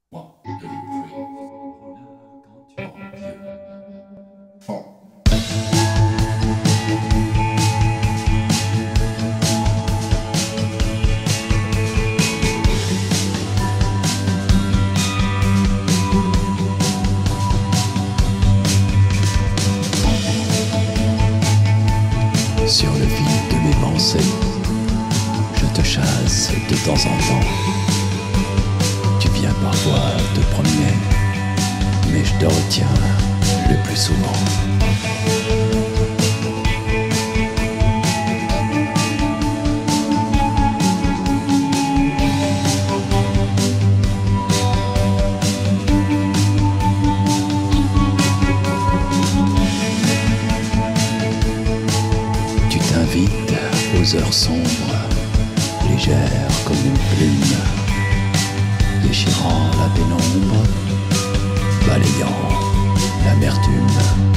One, two, three. Oh là, quand tu es vieux. Oh. Sur le fil de mes pensées, je te chasse de temps en temps. Tu viens parfois te promener, mais je te retiens le plus souvent. Tu t'invites aux heures sombres, légères comme une plume, déchirant la pénombre, balayant l'amertume.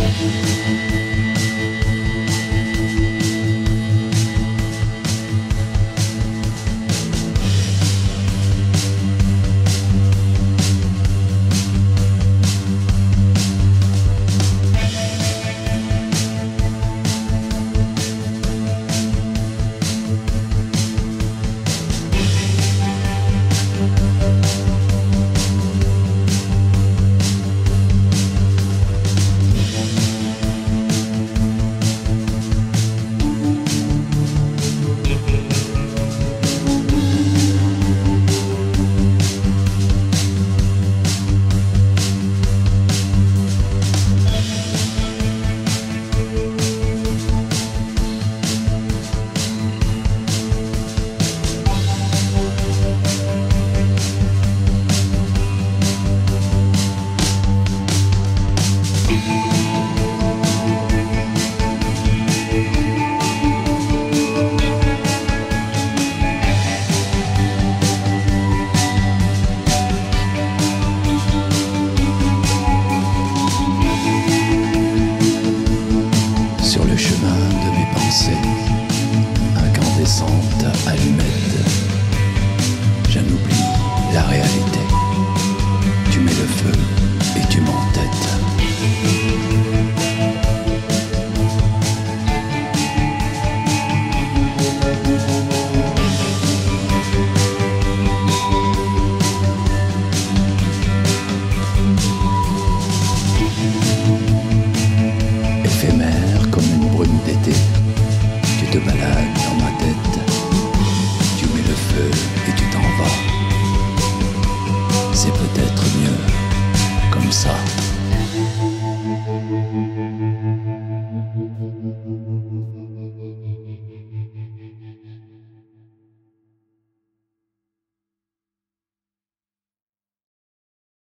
Sur le chemin de mes pensées, incandescente allumette, j'en oublie la réalité. Tu mets le feu et tu m'entêtes. Éphémère comme une brume d'été, tu te balades dans ma tête. Tu mets le feu et tu t'en vas. C'est peut-être mieux comme ça.